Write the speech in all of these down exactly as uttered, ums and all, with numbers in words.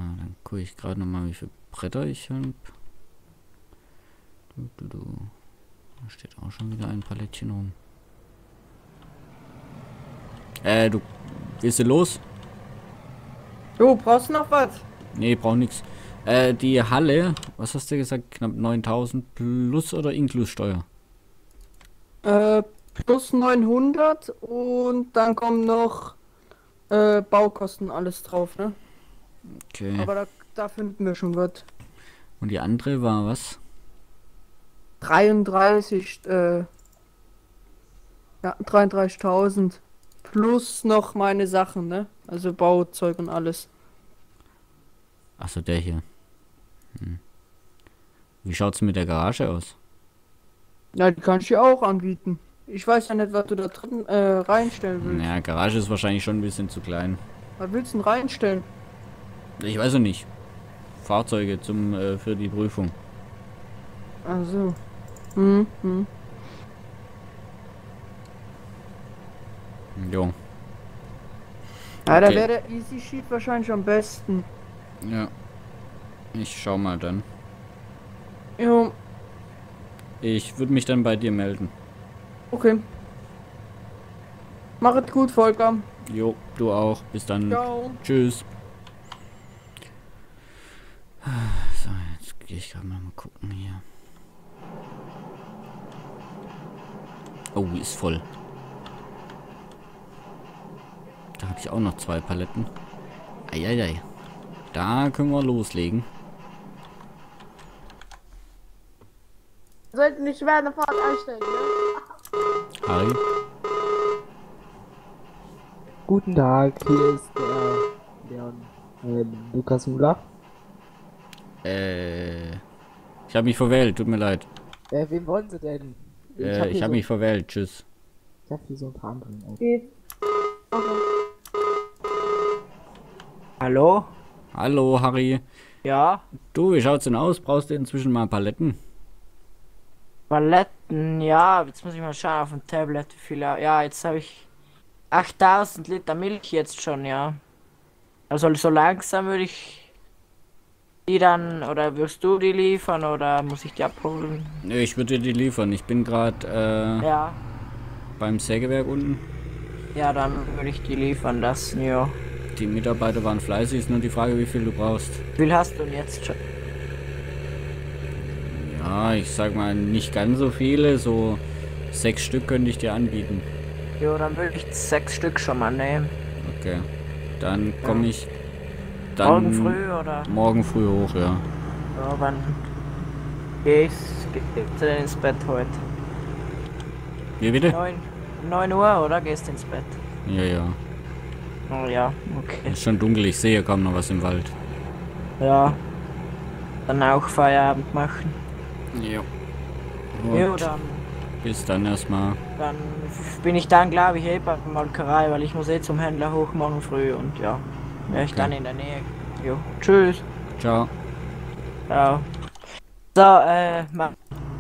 dann gucke ich gerade noch mal, wie viele Bretter ich habe. Du, du, du. Da steht auch schon wieder ein Palettchen rum. Äh, du, willst du los? Du brauchst noch was? Nee, brauch nix. Äh, die Halle, was hast du gesagt? Knapp neuntausend plus oder inklusive Steuer? Äh, plus neunhundert und dann kommen noch äh, Baukosten alles drauf, ne? Okay. Aber da, da finden wir schon was. Und die andere war was? dreiunddreißig, äh, ja, dreiunddreißigtausend. Plus noch meine Sachen, ne? Also Bauzeug und alles. Achso, der hier. Hm. Wie schaut's mit der Garage aus? Ja, die kann ich dir auch anbieten. Ich weiß ja nicht, was du da drin äh, reinstellen willst. Naja, Garage ist wahrscheinlich schon ein bisschen zu klein. Was willst du denn reinstellen? Ich weiß es nicht. Fahrzeuge zum äh, für die Prüfung. Also. Hm, hm. Jo. Ja, da Okay. wäre der Easy Sheet wahrscheinlich am besten. Ja. Ich schau mal dann. Jo, Ich würde mich dann bei dir melden. okay. Mach es gut, Volker. Jo, du auch. Bis dann. Ciao. Tschüss. So, jetzt gehe ich gerade mal gucken hier. Oh, ist voll. Da habe ich auch noch zwei Paletten. Eieiei. Da können wir loslegen. Sollten nicht schwer eine Fahrt einstellen, ne? Harry? Guten Tag, hier ist der Leon, äh, Lukas Müller. Äh. Ich habe mich verwählt, tut mir leid. Äh, wen wollen Sie denn? Äh, hab ich hier habe so, mich verwählt, tschüss. Ich hab hier so ein paar andere. Auch. Geht. Okay. Hallo? Hallo, Harry. Ja? Du, wie schaut's denn aus? Brauchst du inzwischen mal Paletten? Paletten, ja, jetzt muss ich mal schauen auf dem Tablet, wie viel, ja, jetzt habe ich achttausend Liter Milch jetzt schon, ja. Also so langsam würde ich die dann, oder wirst du die liefern, oder muss ich die abholen? Nö, ich würde dir die liefern. Ich bin gerade äh, Ja, beim Sägewerk unten. ja, dann würde ich die liefern lassen, ja. Die Mitarbeiter waren fleißig, ist nur die Frage, wie viel du brauchst. Wie viel hast du denn jetzt schon? Ja, ich sag mal, nicht ganz so viele. So sechs Stück könnte ich dir anbieten. Jo, dann würde ich sechs Stück schon mal nehmen. Okay. Dann komme ich dann Morgen früh, oder? morgen früh hoch, ja. Ja, wann gehst du denn ins Bett heute? Wie bitte? Neun, neun Uhr, oder? Gehst ins Bett? Ja, ja. Oh ja, okay. Ist schon dunkel, ich sehe kaum noch was im Wald. Ja. Dann auch Feierabend machen. Jo. Jo, Gut. dann, Bis dann erstmal. dann bin ich dann, glaube ich, eh bei der Molkerei, weil ich muss eh zum Händler hoch morgen früh und ja, wäre ich Okay. dann in der Nähe. Jo, tschüss. Ciao. Ciao. So, äh, mach.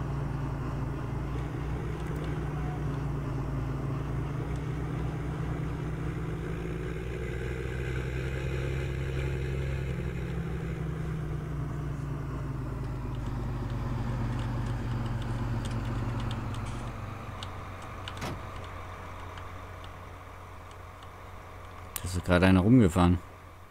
Da ist gerade einer rumgefahren.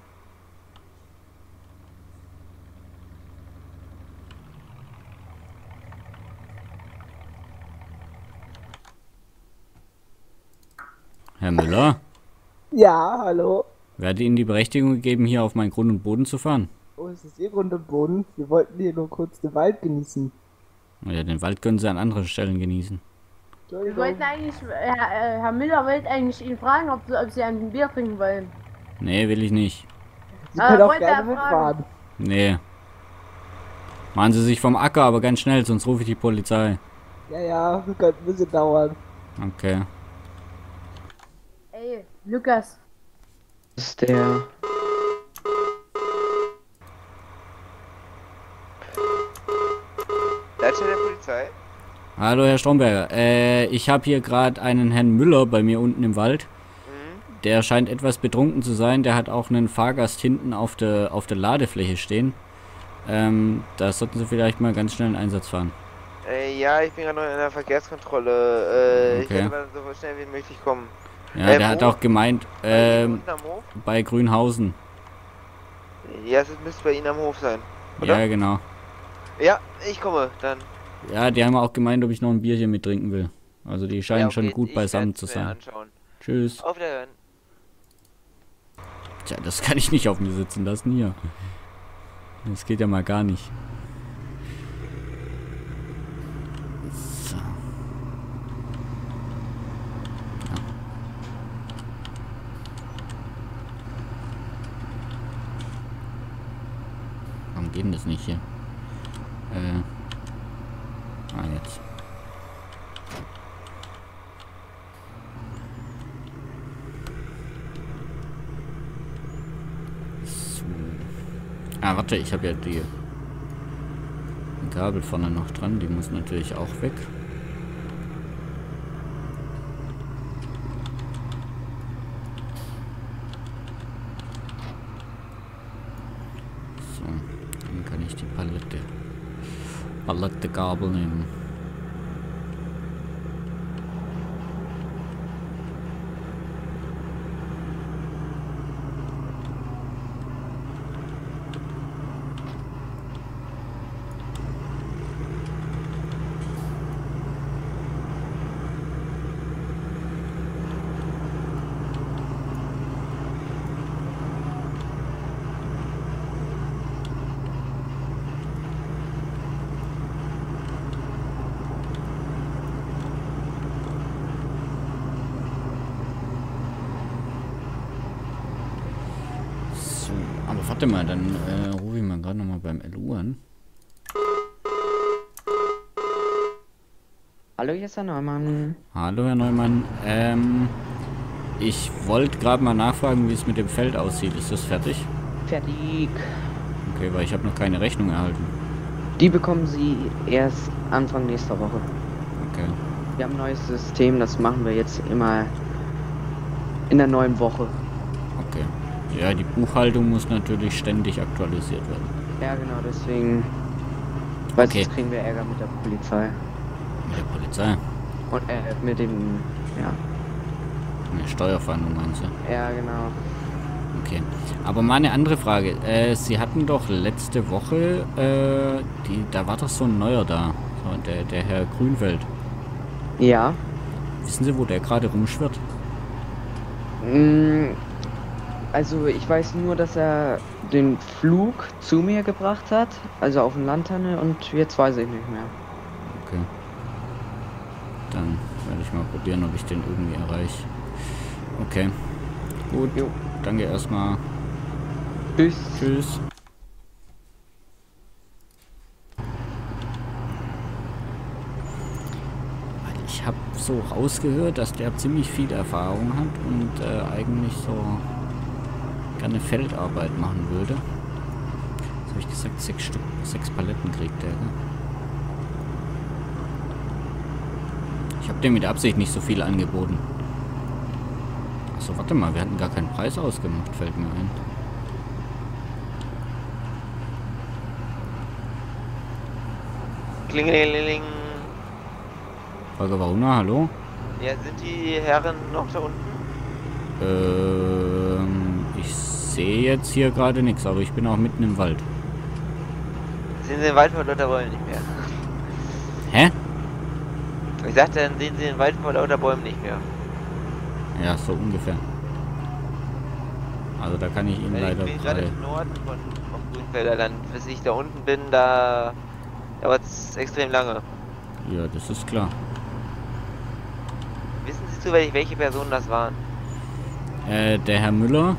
Herr Müller, Ja, hallo. wer hat Ihnen die Berechtigung gegeben, hier auf meinen Grund und Boden zu fahren? Oh, es ist eh Grund und Boden. Wir wollten hier nur kurz den Wald genießen. Ja, den Wald können Sie an anderen Stellen genießen. Wir Entschuldigung. wollten eigentlich, Herr, äh, Herr Müller wollte eigentlich ihn fragen, ob, ob Sie ein Bier trinken wollen. Nee, will ich nicht. Sie Ah, können auch wollte er gerne fragen. mitfahren. Nee. Machen Sie sich vom Acker, aber ganz schnell, sonst rufe ich die Polizei. Ja, ja, das könnte ein bisschen dauern. Okay. Ey, Lukas. Das ist der. Leiter der Polizei? Hallo, Herr Stromberger. Äh, ich habe hier gerade einen Herrn Müller bei mir unten im Wald. Mhm. der scheint etwas betrunken zu sein. Der hat auch einen Fahrgast hinten auf der auf der Ladefläche stehen. Ähm, da sollten Sie vielleicht mal ganz schnell einen Einsatz fahren. Äh, ja, ich bin gerade noch in der Verkehrskontrolle. Äh, Ich Okay. werde mal so schnell wie möglich kommen. Ja, Äh, der hat wo? auch gemeint, Bei Ihnen ähm, unten am Hof? bei Grünhausen. Ja, es müsste bei Ihnen am Hof sein. Oder? Ja, genau. Ja, ich komme dann. Ja, die haben auch gemeint, ob ich noch ein Bierchen mit trinken will. Also die scheinen Ja, okay, schon gut ich beisammen werd's zu mir sein. anschauen. Tschüss. Auf Wiederhören. Tja, das kann ich nicht auf mir sitzen lassen hier. Das geht ja mal gar nicht. So. Ja. Warum geht denn das nicht hier? Äh. Ah, jetzt. So. Ah, warte, ich habe ja die Gabel vorne noch dran. Die muss natürlich auch weg. So, dann kann ich die Palette Palette Gabel nehmen. So, aber warte mal, dann äh, rufe ich mal gerade nochmal beim L U an. Hallo, hier ist der Neumann. Hallo Herr Neumann, ähm, ich wollte gerade mal nachfragen, wie es mit dem Feld aussieht. Ist das fertig? Fertig. Okay, weil ich habe noch keine Rechnung erhalten. Die bekommen Sie erst Anfang nächster Woche. Okay. Wir haben ein neues System, das machen wir jetzt immer in der neuen Woche. Okay. Ja, die Buchhaltung muss natürlich ständig aktualisiert werden. Ja, genau, deswegen. Weil Okay. sonst kriegen wir Ärger mit der Polizei. Mit der Polizei. Und äh, mit dem. Ja. Eine Steuerfahndung meinst du? Ja, genau. Okay. Aber mal eine andere Frage. Äh, Sie hatten doch letzte Woche, äh, die, da war doch so ein Neuer da. So, der, der Herr Grünfeld. Ja. Wissen Sie, wo der gerade rumschwirrt? Mm, Also ich weiß nur, dass er den Flug zu mir gebracht hat, also auf den Landtanne, und jetzt weiß ich nicht mehr. Okay. Dann werde ich mal probieren, ob ich den irgendwie erreiche. Okay. Gut. Jo. Danke erstmal. Tschüss. Tschüss. Weil ich habe so rausgehört, dass der ziemlich viel Erfahrung hat und äh, eigentlich so gerne Feldarbeit machen würde. Was habe ich gesagt? Sechs Stück, sechs Paletten kriegt der, ne? Ich habe dem mit Absicht nicht so viel angeboten. Achso, warte mal, wir hatten gar keinen Preis ausgemacht, fällt mir ein. Klingelingeling. Holger Waruna, hallo? Ja, sind die Herren noch da unten? Ähm, ich sehe jetzt hier gerade nichts, aber ich bin auch mitten im Wald. Sehen Sie den Wald vor lauter Bäumen nicht mehr? Hä? Ich sagte, dann sehen Sie den Wald vor lauter Bäumen nicht mehr. Ja, so ungefähr. Also da kann ich Ihnen Weil leider ich bin gerade frei. im Norden von, vom Grünfelder Land. Bis ich da unten bin, da dauert es extrem lange. Ja, das ist klar. Wissen Sie zufällig, welche Personen das waren? Äh, der Herr Müller.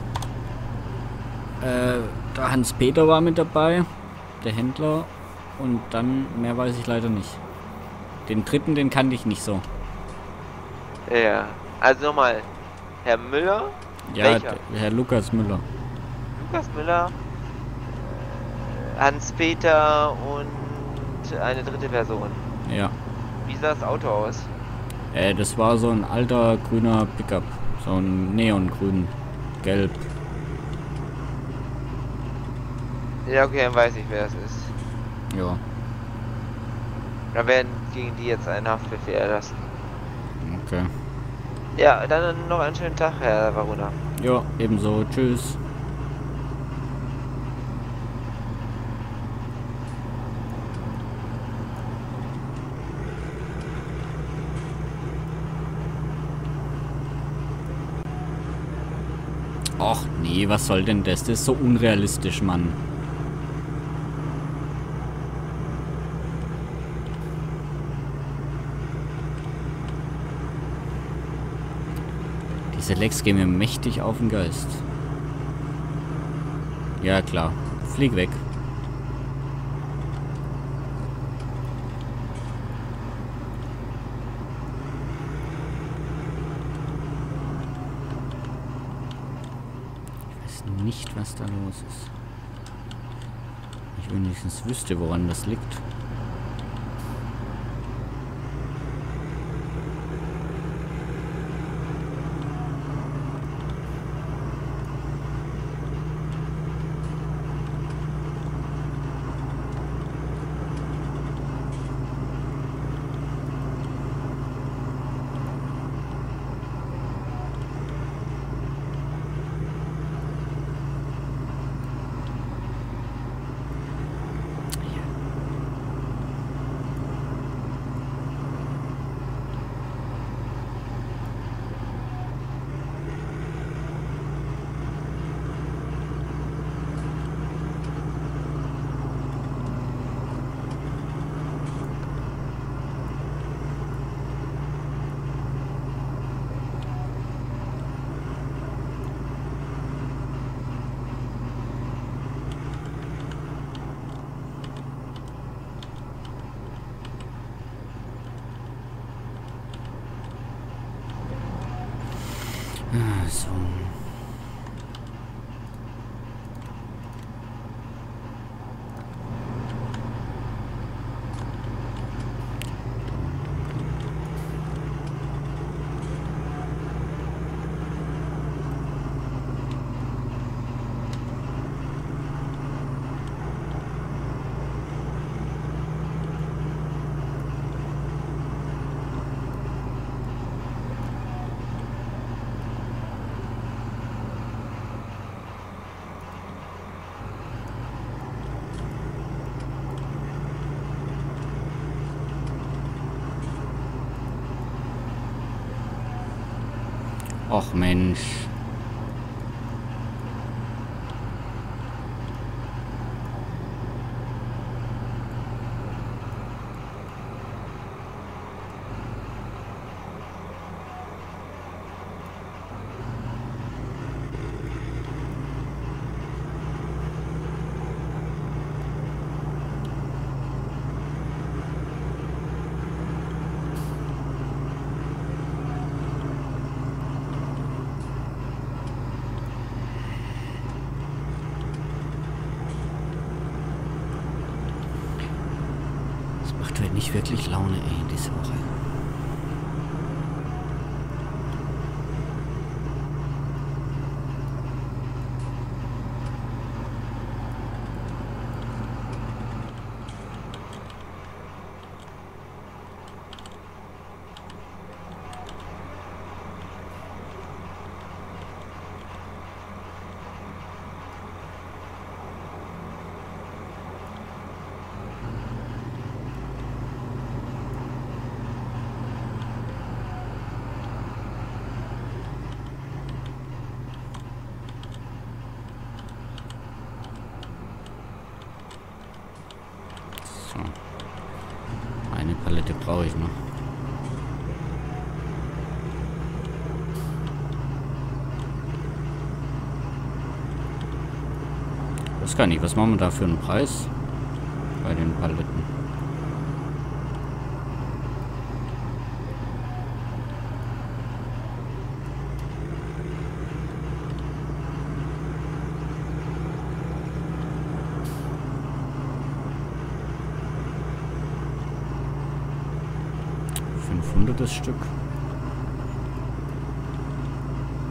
Äh, der Hans-Peter war mit dabei. Der Händler. Und dann, mehr weiß ich leider nicht. Den dritten, den kannte ich nicht so. Ja, also nochmal. Herr Müller, Ja, Welcher? der Herr Lukas Müller. Lukas Müller, äh, Hans-Peter und eine dritte Person. Ja. Wie sah das Auto aus? Äh, das war so ein alter grüner Pickup. So So ein Neongrün. Gelb. Ja, okay, dann weiß ich, wer es ist. Ja. Da werden gegen die jetzt einen Haftbefehl erlassen. Okay. Ja, dann noch einen schönen Tag, Herr Varuna. Ja, ebenso. Tschüss. Och nee, was soll denn das? Das ist so unrealistisch, Mann. Diese Lecks gehen mir mächtig auf den Geist. Ja klar, flieg weg. Ich weiß nicht, was da los ist. Ich wenigstens wüsste, woran das liegt. Ah, so. Och Mensch. Macht halt nicht wirklich Laune, ey, diese Woche. So. Eine Palette brauche ich noch. Ich weiß gar nicht, was machen wir da für einen Preis bei den Paletten? fünfhundert das Stück.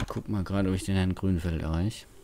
guck mal gerade, ob ich den Herrn Grünfeld erreiche.